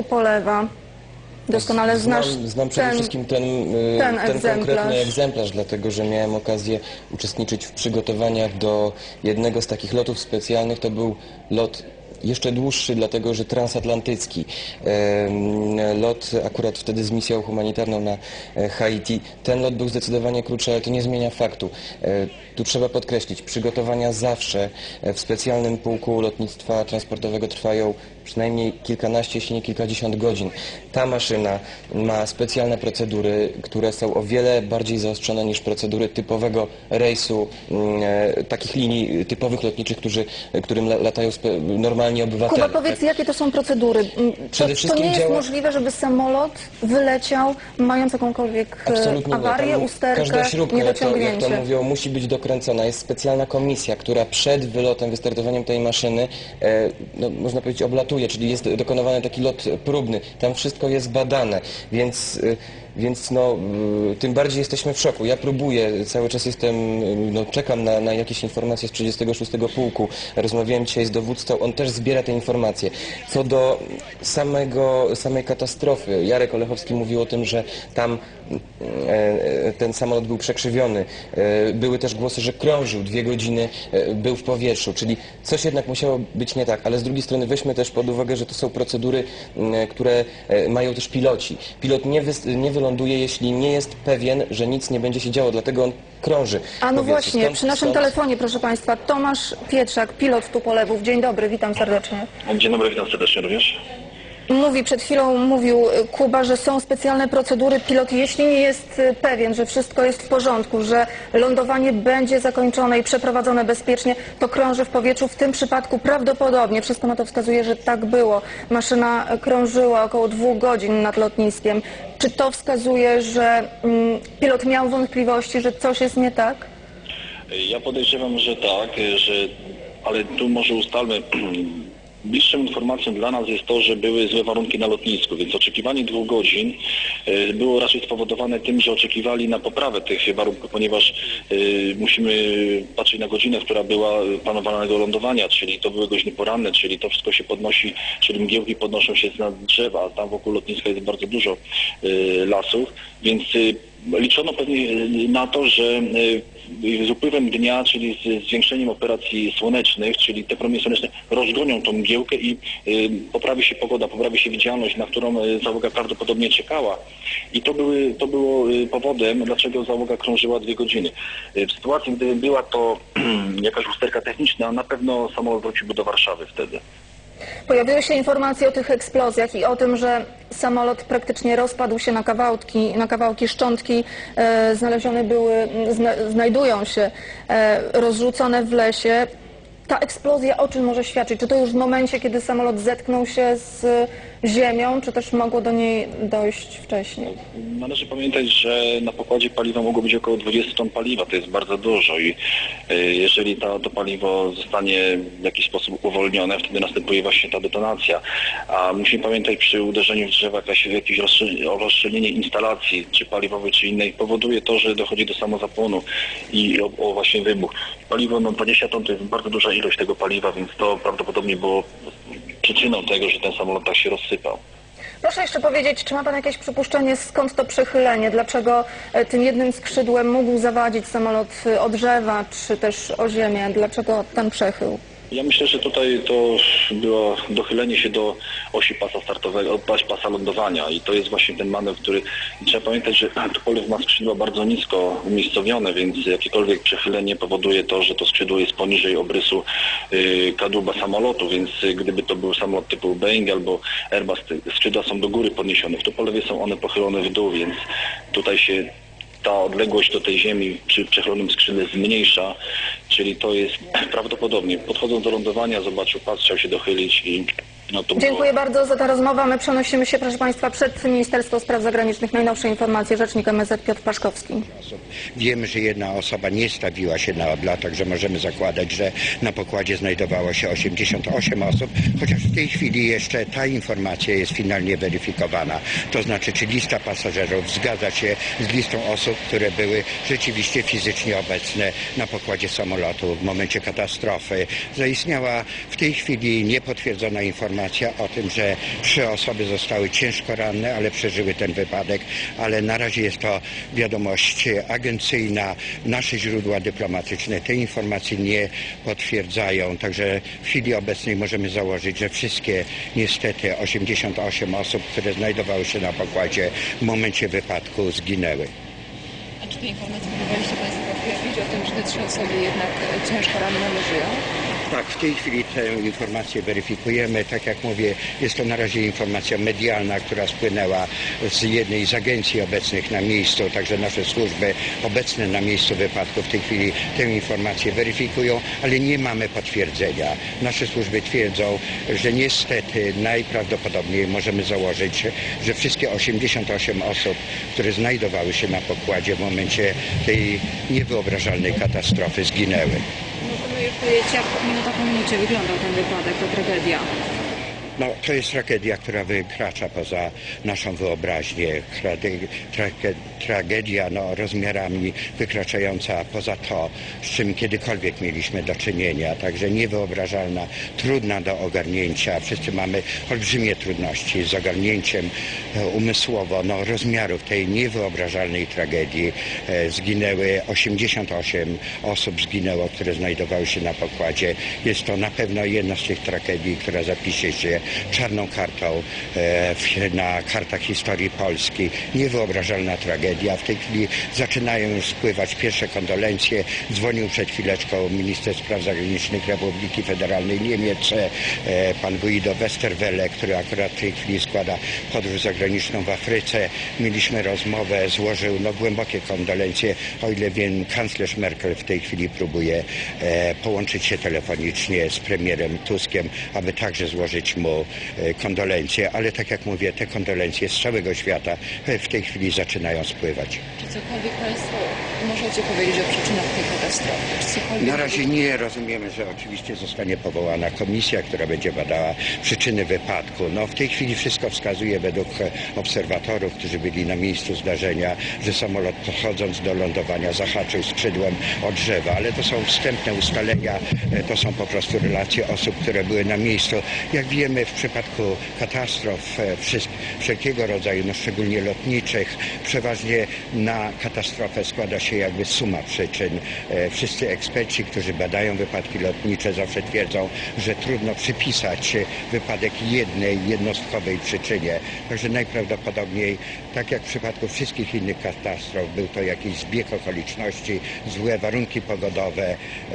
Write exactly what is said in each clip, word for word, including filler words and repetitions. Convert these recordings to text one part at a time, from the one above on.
Tupolewa. Doskonale znasz Znam, znam przede ten, wszystkim ten, ten, ten konkretny egzemplarz, dlatego że miałem okazję uczestniczyć w przygotowaniach do jednego z takich lotów specjalnych. To był lot jeszcze dłuższy, dlatego że transatlantycki. E, lot akurat wtedy z misją humanitarną na Haiti. Ten lot był zdecydowanie krótszy, ale to nie zmienia faktu. E, tu trzeba podkreślić, przygotowania zawsze w specjalnym pułku lotnictwa transportowego trwają przynajmniej kilkanaście, jeśli nie kilkadziesiąt godzin. Ta maszyna ma specjalne procedury, które są o wiele bardziej zaostrzone niż procedury typowego rejsu, e, takich linii typowych lotniczych, którzy, którym latają normalnie obywatele. Kuba, powiedz, tak? jakie to są procedury? To, to nie jest działa... możliwe, żeby samolot wyleciał, mając jakąkolwiek Absolutnie awarię, nie. usterkę, Każda śrubka, niedociągnięcie. jak to, jak to mówią, musi być dokręcona. Jest specjalna komisja, która przed wylotem, wystartowaniem tej maszyny, e, no, można powiedzieć, oblatuje, czyli jest dokonywany taki lot próbny. Tam wszystko jest badane, więc, e, więc no, e, tym bardziej jesteśmy w szoku. Ja próbuję, cały czas jestem, no, czekam na, na jakieś informacje z trzydziestego szóstego Pułku. Rozmawiałem dzisiaj z dowódcą, on też zbiera te informacje. Co do samego, samej katastrofy, Jarek Olechowski mówił o tym, że tam e, ten samolot był przekrzywiony. E, były też głosy, że krążył dwie godziny, e, był w powietrzu, czyli coś jednak musiało być nie tak, ale z drugiej strony weźmy też pod uwagę, że to są procedury, e, które e, mają też piloci. Pilot nie, wy, nie wyląduje, jeśli nie jest pewien, że nic nie będzie się działo, dlatego on krąży. A no Powiedzmy, właśnie, stąd, przy naszym stąd... telefonie, proszę Państwa, Tomasz Pietrzak, pilot Tupolewów. Dzień dobry, witam serdecznie. Dzień dobry, witam serdecznie również. Mówi, przed chwilą mówił Kuba, że są specjalne procedury. Pilot, jeśli nie jest pewien, że wszystko jest w porządku, że lądowanie będzie zakończone i przeprowadzone bezpiecznie, to krąży w powietrzu. W tym przypadku prawdopodobnie, wszystko na to wskazuje, że tak było. Maszyna krążyła około dwóch godzin nad lotniskiem. Czy to wskazuje, że mm, pilot miał wątpliwości, że coś jest nie tak? Ja podejrzewam, że tak, że, ale tu może ustalmy. Bliższą informacją dla nas jest to, że były złe warunki na lotnisku, więc oczekiwanie dwóch godzin było raczej spowodowane tym, że oczekiwali na poprawę tych warunków, ponieważ musimy patrzeć na godzinę, która była planowanego lądowania, czyli to były godziny poranne, czyli to wszystko się podnosi, czyli mgiełki podnoszą się z nad drzewa, a tam wokół lotniska jest bardzo dużo lasów, więc liczono pewnie na to, że z upływem dnia, czyli z zwiększeniem operacji słonecznych, czyli te promienie słoneczne rozgonią tą mgiełkę i poprawi się pogoda, poprawi się widzialność, na którą załoga prawdopodobnie czekała. I to, były, to było powodem, dlaczego załoga krążyła dwie godziny. W sytuacji, gdyby była to jakaś usterka techniczna, na pewno samolot wróciłby do Warszawy wtedy. Pojawiły się informacje o tych eksplozjach i o tym, że samolot praktycznie rozpadł się na kawałki, na kawałki szczątki, e, znalezione były, zna, znajdują się e, rozrzucone w lesie. Ta eksplozja o czym może świadczyć? Czy to już w momencie, kiedy samolot zetknął się z ziemią, czy też mogło do niej dojść wcześniej? Należy pamiętać, że na pokładzie paliwa mogło być około dwadzieścia ton paliwa, to jest bardzo dużo i jeżeli to, to paliwo zostanie w jakiś sposób uwolnione, wtedy następuje właśnie ta detonacja. A musimy pamiętać, przy uderzeniu w drzewa jakieś, jakieś rozszczelnienie instalacji, czy paliwowej, czy innej, powoduje to, że dochodzi do samozapłonu i o, o właśnie wybuch. Paliwo, no dwadzieścia ton to jest bardzo duża ilość tego paliwa, więc to prawdopodobnie było przyczyną tego, że ten samolot tak się rozsypał. Proszę jeszcze powiedzieć, czy ma Pan jakieś przypuszczenie, skąd to przechylenie? Dlaczego tym jednym skrzydłem mógł zawadzić samolot o drzewa, czy też o ziemię? Dlaczego ten przechył? Ja myślę, że tutaj to było dochylenie się do osi pasa startowego, osi pasa lądowania i to jest właśnie ten manewr, który trzeba pamiętać, że Tupolew ma skrzydła bardzo nisko umiejscowione, więc jakiekolwiek przechylenie powoduje to, że to skrzydło jest poniżej obrysu yy, kadłuba samolotu, więc gdyby to był samolot typu Boeing albo Airbus, skrzydła są do góry podniesione. W Tupolewie są one pochylone w dół, więc tutaj się ta odległość do tej ziemi przy przechylonym skrzydle zmniejsza, czyli to jest prawdopodobnie, podchodząc do lądowania, zobaczył pas, chciał się dochylić i no to Dziękuję było... bardzo za tę rozmowę. My przenosimy się, proszę Państwa, przed Ministerstwo Spraw Zagranicznych. Najnowsze informacje, rzecznik M S Z Piotr Paszkowski. Wiemy, że jedna osoba nie stawiła się na odlot, także możemy zakładać, że na pokładzie znajdowało się osiemdziesiąt osiem osób, chociaż w tej chwili jeszcze ta informacja jest finalnie weryfikowana. To znaczy, czy lista pasażerów zgadza się z listą osób, które były rzeczywiście fizycznie obecne na pokładzie samolotu. samolotu w momencie katastrofy. Zaistniała w tej chwili niepotwierdzona informacja o tym, że trzy osoby zostały ciężko ranne, ale przeżyły ten wypadek, ale na razie jest to wiadomość agencyjna. Nasze źródła dyplomatyczne tej informacji nie potwierdzają, także w chwili obecnej możemy założyć, że wszystkie niestety osiemdziesiąt osiem osób, które znajdowały się na pokładzie w momencie wypadku, zginęły. A czy te informacje próbowaliście Państwo potwierdzić o tym, że te trzy osoby jednak ciężko ranne żyją? Tak, w tej chwili tę informację weryfikujemy. Tak jak mówię, jest to na razie informacja medialna, która spłynęła z jednej z agencji obecnych na miejscu, także nasze służby obecne na miejscu wypadku w tej chwili tę informację weryfikują, ale nie mamy potwierdzenia. Nasze służby twierdzą, że niestety najprawdopodobniej możemy założyć, że wszystkie osiemdziesiąt osiem osób, które znajdowały się na pokładzie w momencie tej niewyobrażalnej katastrofy, zginęły. Możemy już powiedzieć, jak minuta po minucie wyglądał ten wypadek, to tragedia. No, to jest tragedia, która wykracza poza naszą wyobraźnię. Trage- trage- tragedia no, rozmiarami wykraczająca poza to, z czym kiedykolwiek mieliśmy do czynienia. Także niewyobrażalna, trudna do ogarnięcia. Wszyscy mamy olbrzymie trudności z ogarnięciem e, umysłowo no, rozmiarów tej niewyobrażalnej tragedii. E, zginęły osiemdziesiąt osiem osób, zginęło, które znajdowały się na pokładzie. Jest to na pewno jedna z tych tragedii, która zapisze się czarną kartą e, w, na kartach historii Polski. Niewyobrażalna tragedia. W tej chwili zaczynają już spływać pierwsze kondolencje. Dzwonił przed chwileczką minister spraw zagranicznych Republiki Federalnej Niemiec, e, pan Guido Westerwelle, który akurat w tej chwili składa podróż zagraniczną w Afryce. Mieliśmy rozmowę, złożył no, głębokie kondolencje. O ile wiem, kanclerz Merkel w tej chwili próbuje e, połączyć się telefonicznie z premierem Tuskiem, aby także złożyć mu kondolencje, ale tak jak mówię, te kondolencje z całego świata w tej chwili zaczynają spływać. Czy cokolwiek Państwo możecie powiedzieć o przyczynach tej katastrofy? Czy cokolwiek... Na razie nie rozumiemy, że oczywiście zostanie powołana komisja, która będzie badała przyczyny wypadku. No w tej chwili wszystko wskazuje według obserwatorów, którzy byli na miejscu zdarzenia, że samolot podchodząc do lądowania zahaczył skrzydłem o drzewa, ale to są wstępne ustalenia, to są po prostu relacje osób, które były na miejscu. Jak wiemy, w przypadku katastrof wszelkiego rodzaju, no szczególnie lotniczych, przeważnie na katastrofę składa się jakby suma przyczyn. Wszyscy eksperci, którzy badają wypadki lotnicze, zawsze twierdzą, że trudno przypisać wypadek jednej, jednostkowej przyczynie. Także najprawdopodobniej, tak jak w przypadku wszystkich innych katastrof, był to jakiś zbieg okoliczności, złe warunki pogodowe,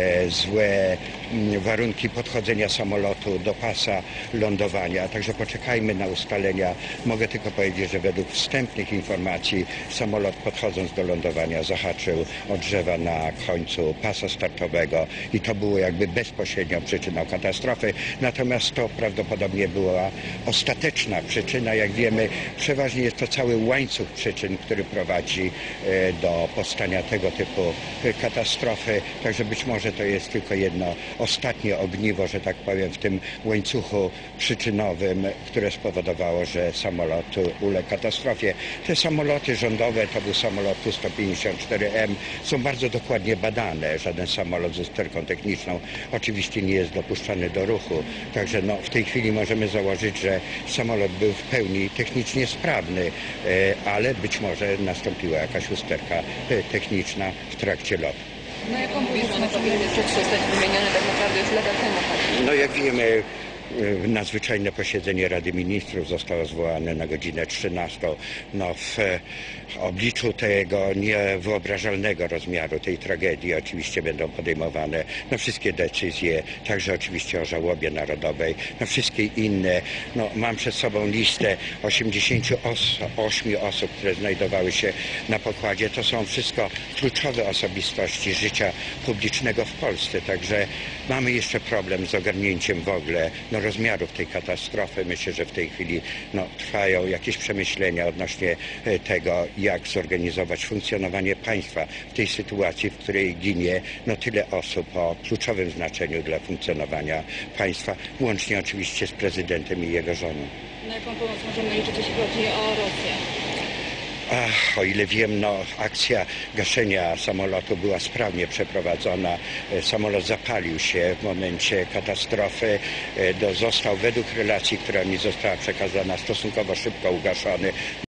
złe warunki podchodzenia samolotu do pasa lądowania. Także poczekajmy na ustalenia. Mogę tylko powiedzieć, że według wstępnych informacji samolot podchodząc do lądowania zahaczył o drzewa na końcu pasa startowego i to było jakby bezpośrednią przyczyną katastrofy. Natomiast to prawdopodobnie była ostateczna przyczyna. Jak wiemy, przeważnie jest to cały łańcuch przyczyn, który prowadzi do powstania tego typu katastrofy. Także być może to jest tylko jedno ostatnie ogniwo, że tak powiem, w tym łańcuchu przyczynowym, które spowodowało, że samolot uległ katastrofie. Te samoloty rządowe, to był samolot Tu sto pięćdziesiąt cztery M, są bardzo dokładnie badane. Żaden samolot z usterką techniczną oczywiście nie jest dopuszczany do ruchu. Także no, w tej chwili możemy założyć, że samolot był w pełni technicznie sprawny, ale być może nastąpiła jakaś usterka techniczna w trakcie lotu. Na jaką powód powinien zostać wymieniony tak naprawdę już lata temu? No jak wiemy, nadzwyczajne posiedzenie Rady Ministrów zostało zwołane na godzinę trzynastą. No, w obliczu tego niewyobrażalnego rozmiaru tej tragedii oczywiście będą podejmowane no, wszystkie decyzje, także oczywiście o żałobie narodowej, no, wszystkie inne. No, mam przed sobą listę osiemdziesięciu ośmiu osób, które znajdowały się na pokładzie. To są wszystko kluczowe osobistości życia publicznego w Polsce, także mamy jeszcze problem z ogarnięciem w ogóle no, rozmiarów tej katastrofy. Myślę, że w tej chwili no, trwają jakieś przemyślenia odnośnie tego, jak zorganizować funkcjonowanie państwa w tej sytuacji, w której ginie no, tyle osób o kluczowym znaczeniu dla funkcjonowania państwa, łącznie oczywiście z prezydentem i jego żoną. Na jaką pomoc możemy liczyć, jeśli chodzi o Rosję? Ach, o ile wiem, no, akcja gaszenia samolotu była sprawnie przeprowadzona. E, Samolot zapalił się w momencie katastrofy. E, do, został według relacji, która mi została przekazana, stosunkowo szybko ugaszony.